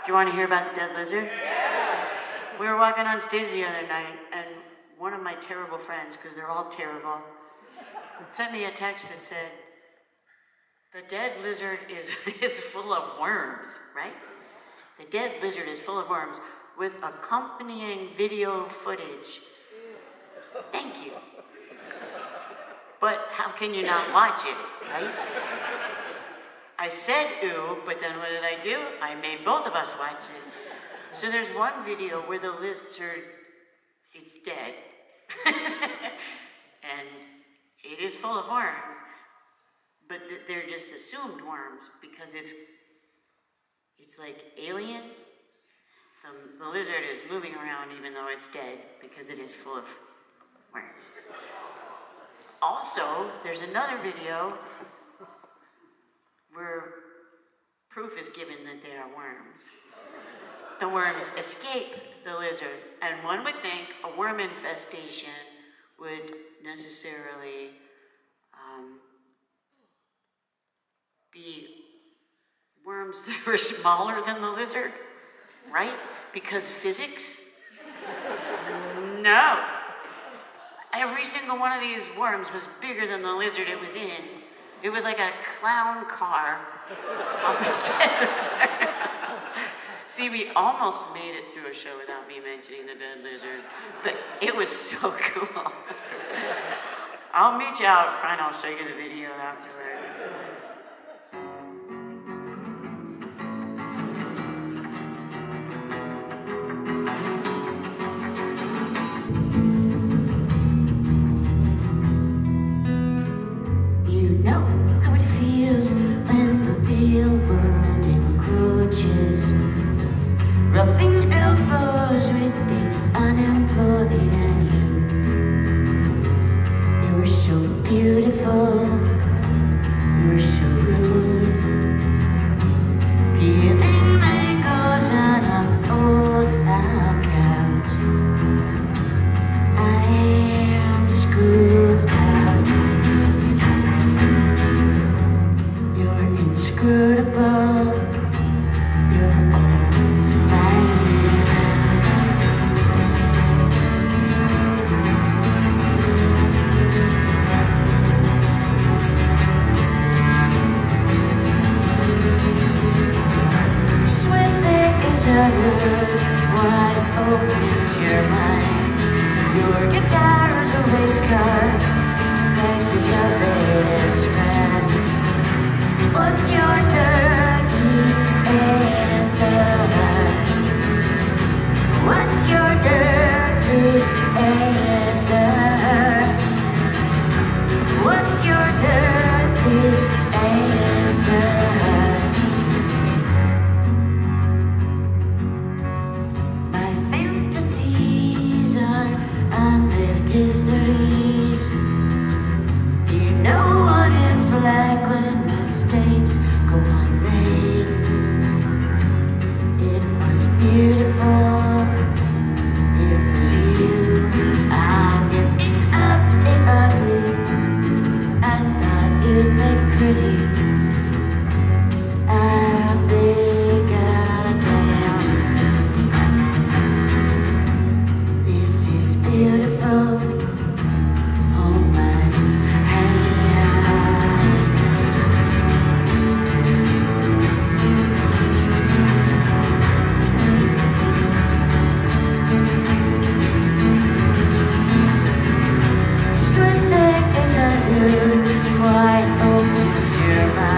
you want to hear about the dead lizard? Yes. We were walking on stage the other night, and one of my terrible friends, because they're all terrible, sent me a text that said, the dead lizard is full of worms, right? The dead lizard is full of worms with accompanying video footage. Thank you. But how can you not watch it, right? I said ooh, but then what did I do? I made both of us watch it. So there's one video where the lizard, it's dead. And it is full of worms. But they're just assumed worms because it's like alien. The lizard is moving around even though it's dead because it is full of worms. Also, there's another video where proof is given that they are worms. The worms escape the lizard, and one would think a worm infestation would necessarily be worms that were smaller than the lizard, right? Because physics? No. Every single one of these worms was bigger than the lizard it was in. It was like a clown car of the dead lizard. See, we almost made it through a show without me mentioning the dead lizard, but it was so cool. I'll meet you out front. I'll show you the video afterwards. You know how it feels when the real world encroaches, rubbing elbows with the unemployed and you. You're so beautiful, you're so rude, peeling mangoes on a fold-out couch. I am screwed out. You're inscrutable, you're all what opens your mind? Your guitar is a race car, sex is your best friend. What's your dirty answer? What's your dirty answer? What's your dirty answer? Histories. You know what it's like when mistakes go unmade. It was beautiful, it was you. I'm giving up the ugly. I thought you'd make pretty. I'll be goddamn. This is beautiful. Why opens your mind?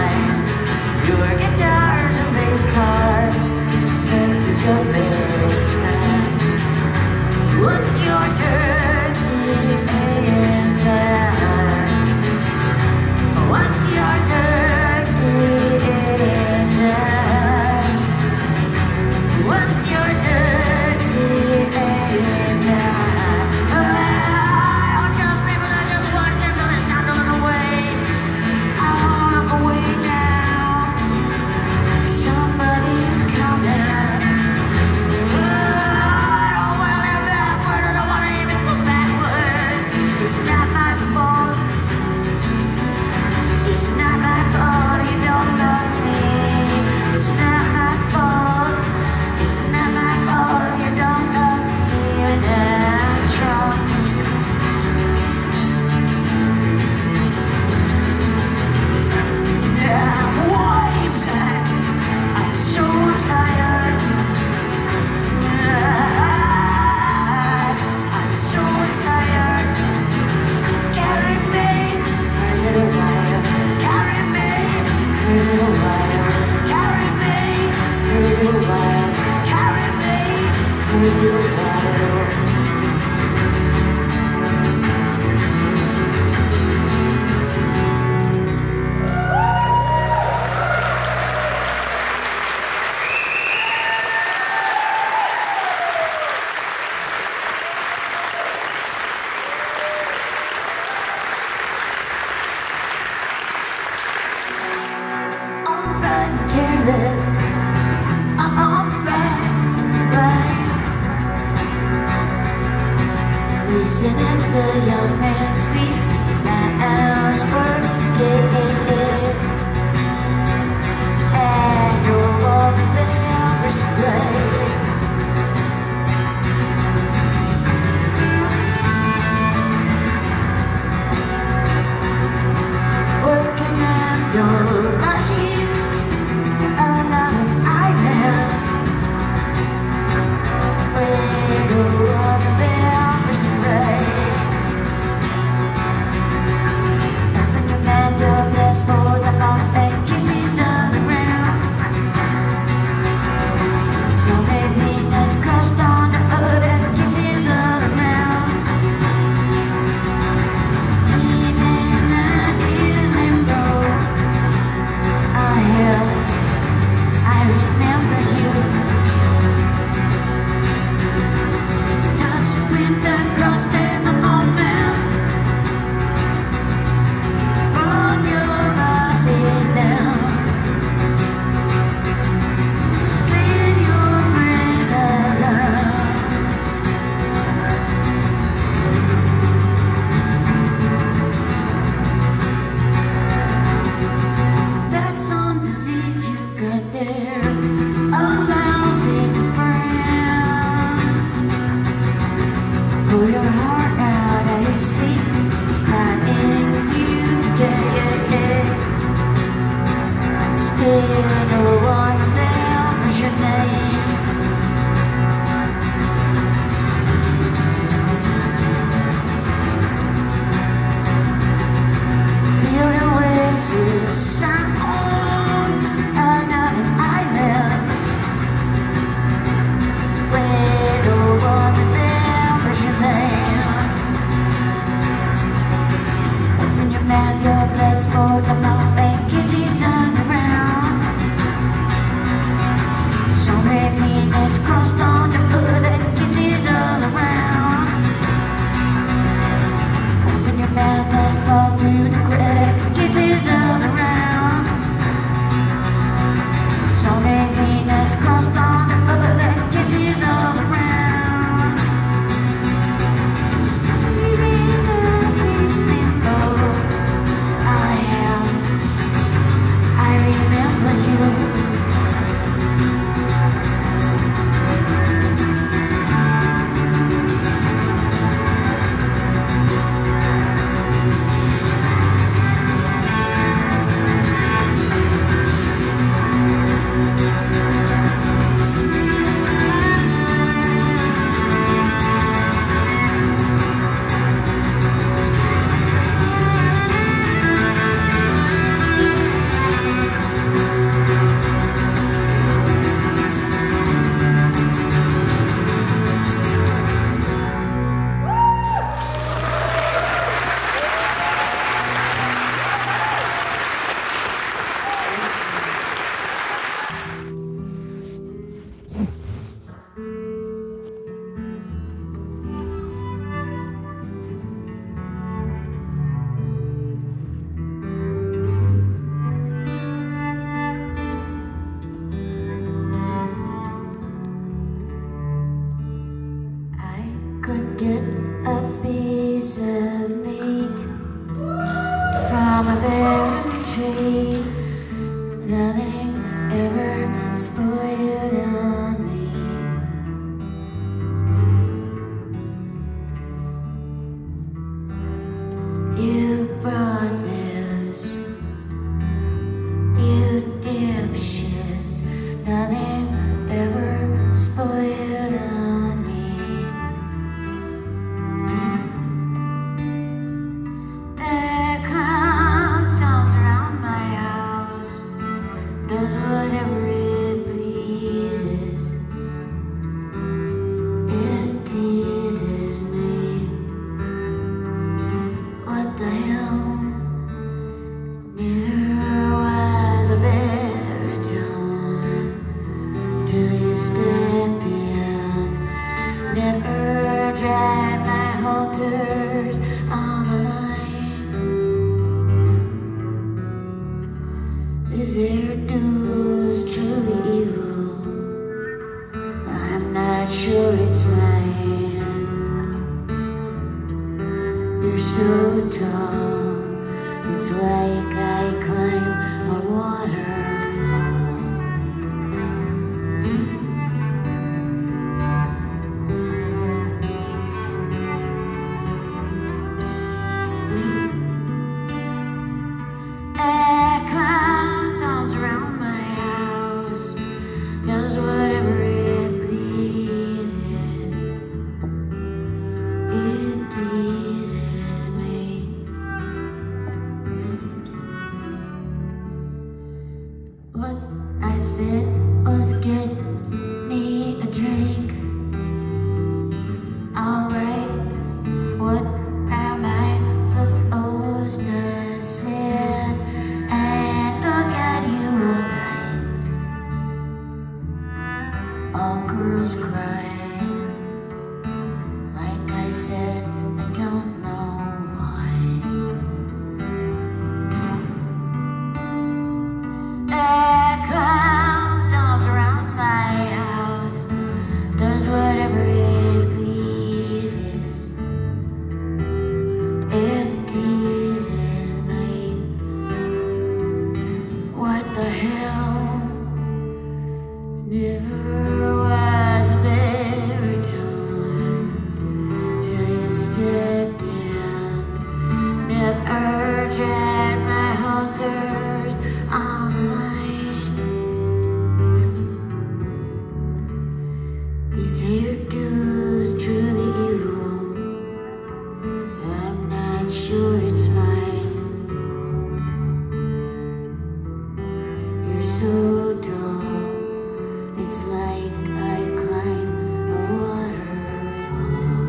so dull. It's like I climb a waterfall.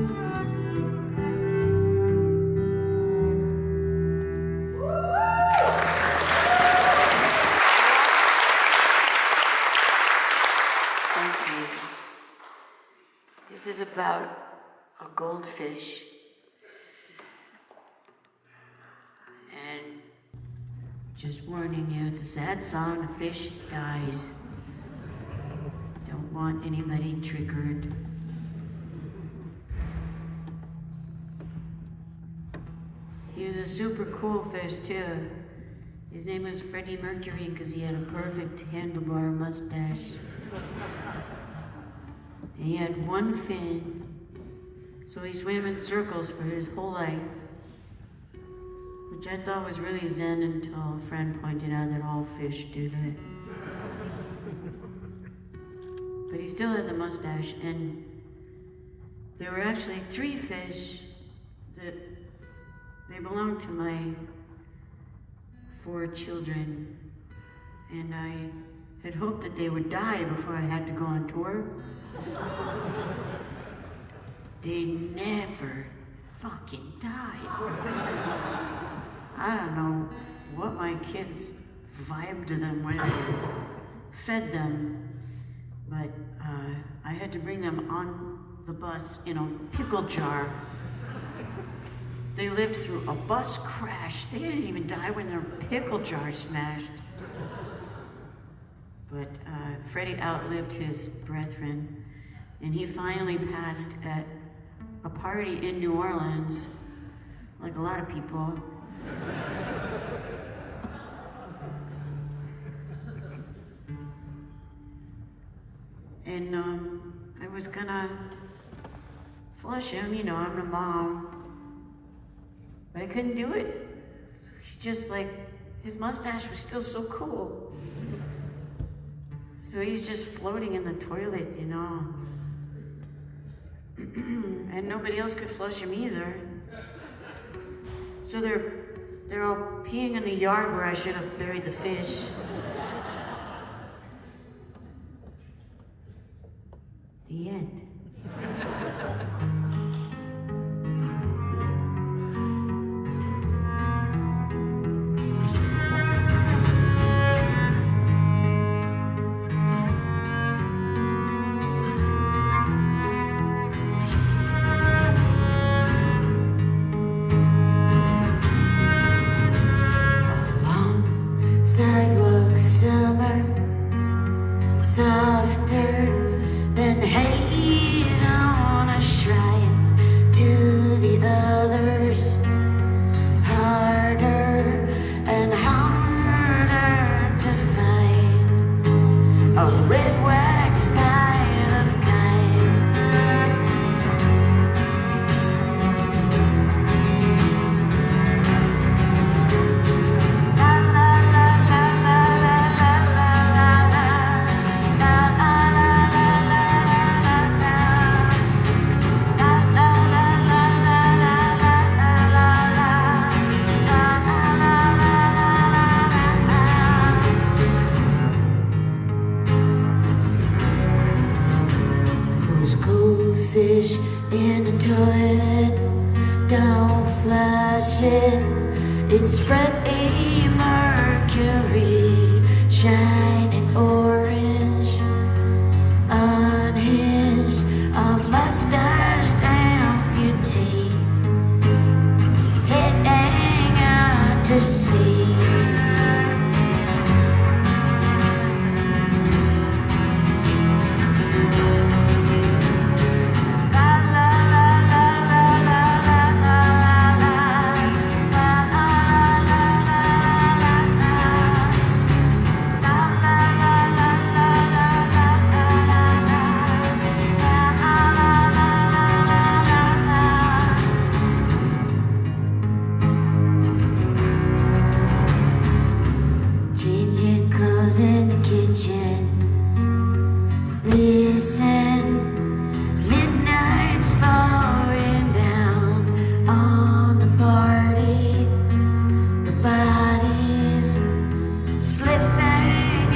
Thank you. This is about a goldfish. And just warning you, it's a sad song. The fish dies. Don't want anybody triggered. He was a super cool fish too. His name was Freddie Mercury because he had a perfect handlebar mustache. And he had one fin, so he swam in circles for his whole life, which I thought was really zen until a friend pointed out that all fish do that. But he still had the mustache, and there were actually 3 fish that they belonged to my 4 children, and I had hoped that they would die before I had to go on tour. They never fucking died. I don't know what my kids vibed to them when I fed them, but I had to bring them on the bus in a pickle jar. They lived through a bus crash. They didn't even die when their pickle jar smashed. But Freddie outlived his brethren, and he finally passed at a party in New Orleans, like a lot of people. And I was gonna flush him, you know, I'm the mom, but I couldn't do it. He's just like, his mustache was still so cool. So he's just floating in the toilet, you know. And nobody else could flush him either. So they're all peeing in the yard where I should have buried the fish. The end. Sidewalk summer, softer than haze on a shrine to the others, harder and harder to find a red wax pile of kind. Goldfish in the toilet, don't flush it. It's Freddie Mercury, shining orange, unhinged, a mustached amputee, heading out to sea. In the kitchen, listen, midnight's falling down on the party, the bodies slipping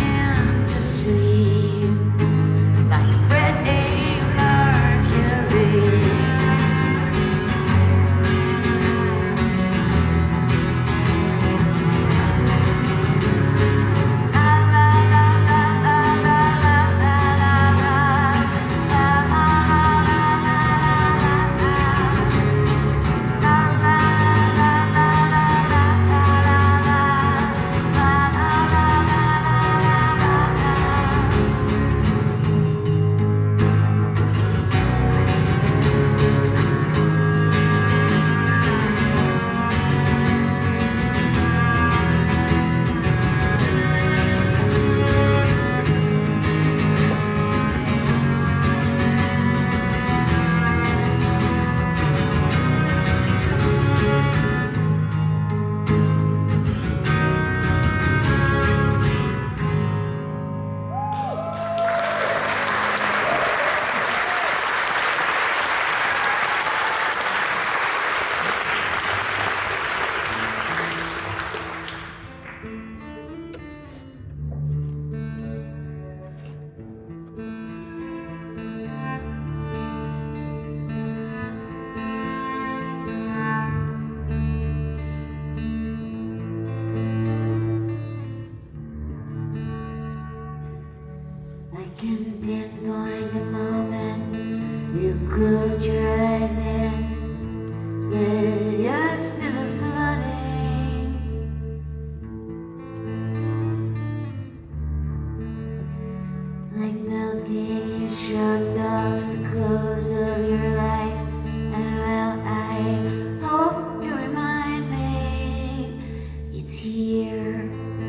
day you shrugged off the clothes of your life, and well, I hope you remind me it's here.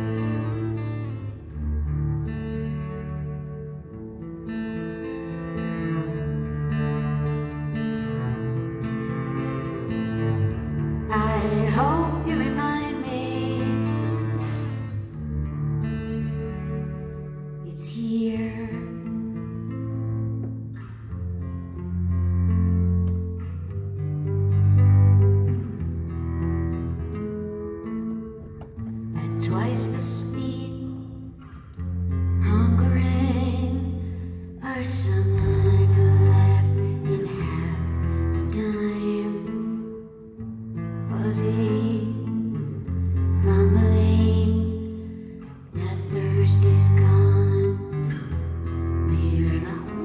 I hope you remind me it's here. At twice the speed, hungering for someone who left in half the time. Was he mumbling that thirst is gone? We're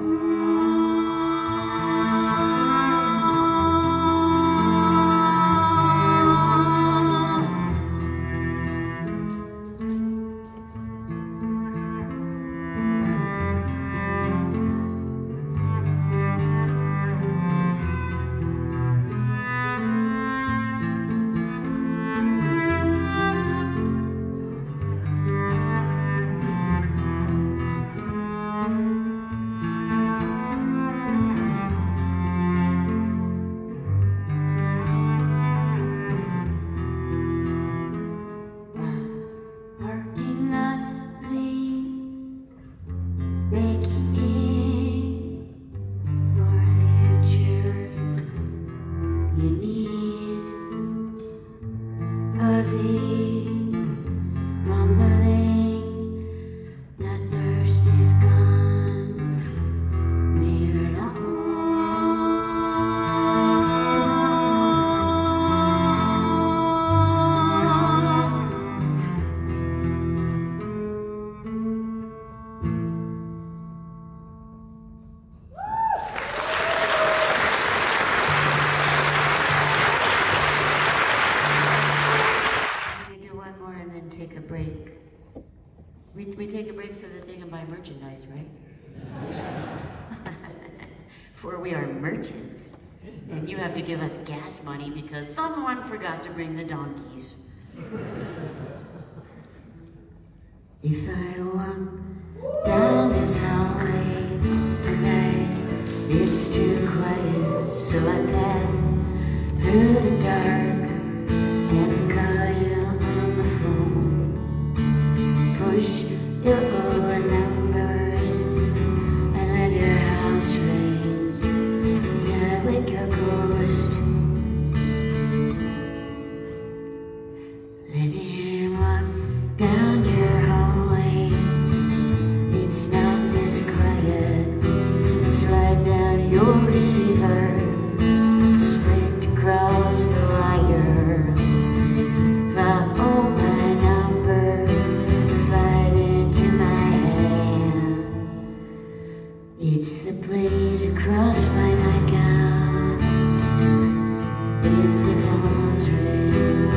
we take a break so that they can buy merchandise, right? For we are merchants, and you have to give us gas money because someone forgot to bring the donkeys. If I walk down this hallway tonight, it's too quiet, so I pass through the dark and call you on the phone. Push your numbers and let your house ring till I wake your ghost. Let him walk down your hallway. It's not this quiet. Slide down your receiver, sprint across the wire. Follow my number, slide into my hand. It's the blaze across my nightgown. It's the phone's ring.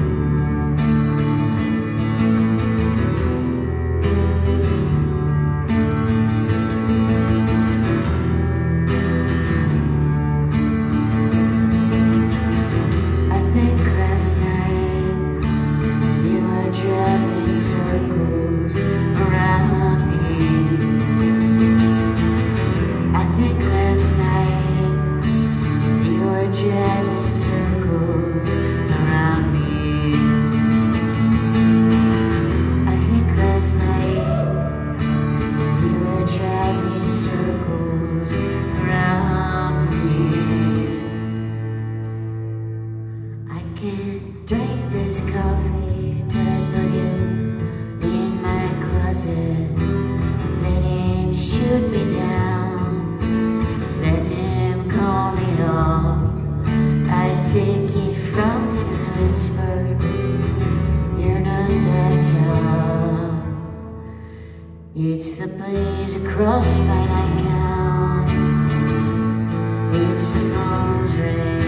Drink this coffee till I put you in my closet. Let him shoot me down, let him call me off. I take it from his whisper, you're not that tough. It's the blaze across my nightgown. It's the phone's ring.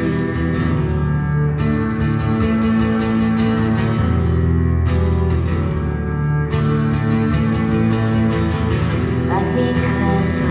I think last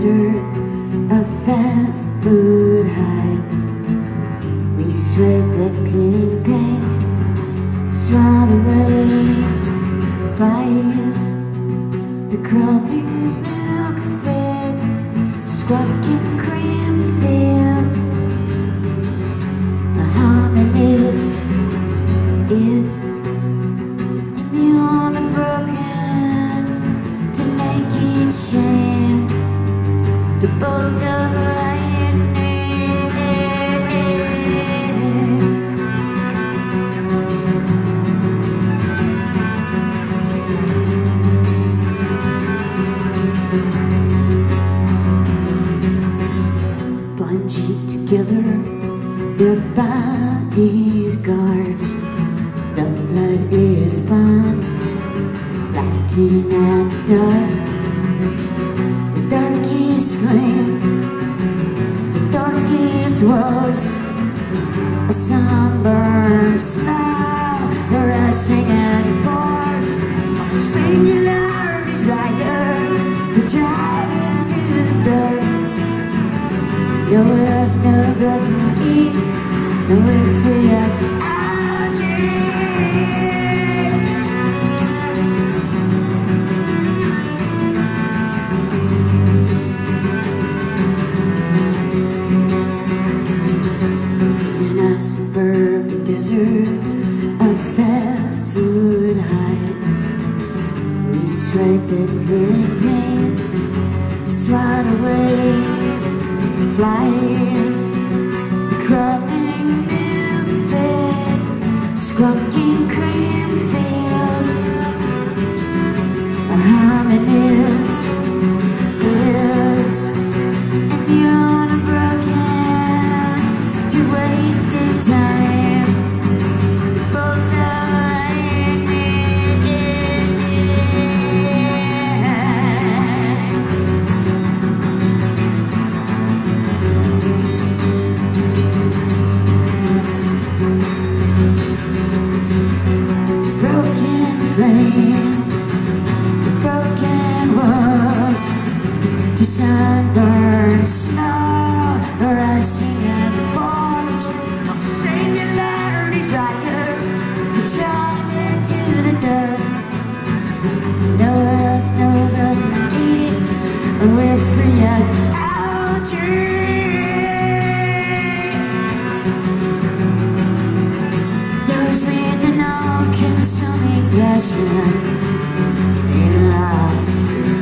desert, a fast food hype. We sweat that cleaning paint, swat away flies. The crumbling milk fed, squawking cream filled. A hominids, it's immune and broken to naked shame. The bolts of lightning, bungee together, their bodies guards. The blood is bond, blacking at dark. The darkest flame, the darkest rose, a sunburned smile, the rushing and bored, a singular desire to drive into the dirt. No else, no good to eat, no way free as algae. In a suburban desert, a fast food hype. We swipe at clearing paint, swat away flies. The crumbling milk fed, squawking cream filled. A hominids is immune and broken to wasted time. The bolts of to broken walls, to sunburned snow, the rushing and forge, a singular desire to drive into the dirt. Nowhere else, no nothing to eat, and we're free as algae. Those with an all-consuming passion in lost.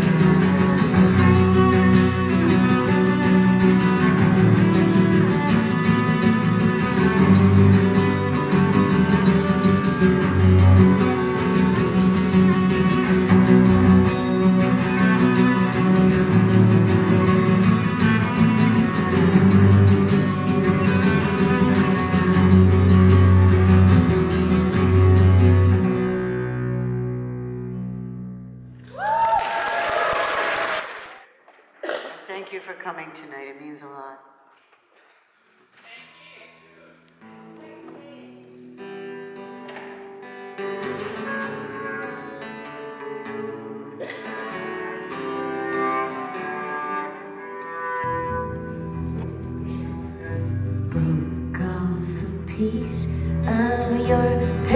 Thank you for coming tonight. It means a lot. Broke off a piece of your